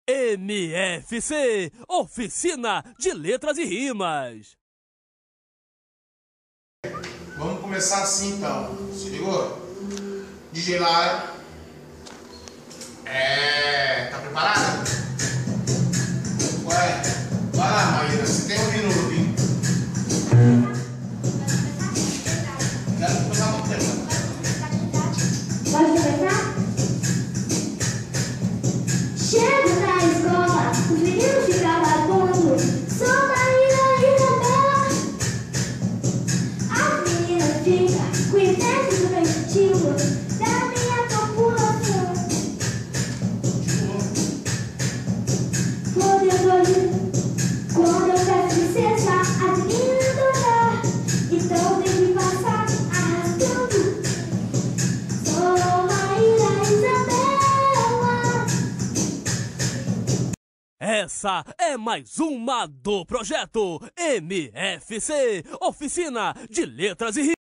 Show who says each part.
Speaker 1: MFC, Oficina de Letras e Rimas.
Speaker 2: Vamos começar assim então, se ligou? DJ Lara. Tá preparada? Ué, vai lá, Maíra, você tem 1 minuto, hein? Quero começar com o tempo.
Speaker 3: Pode começar? Chego na escola, os meninos ficavam tontos. Sou Maíra Isabela. As meninas ficam com inveja do meu estilo, da minha população. Podendo ouvir, quando eu peço licença, as meninas adorar. Então tem que passar arrastando. Sou Maíra Isabela.
Speaker 1: Essa é mais uma do projeto MFC, Oficina de Letras e Rimas.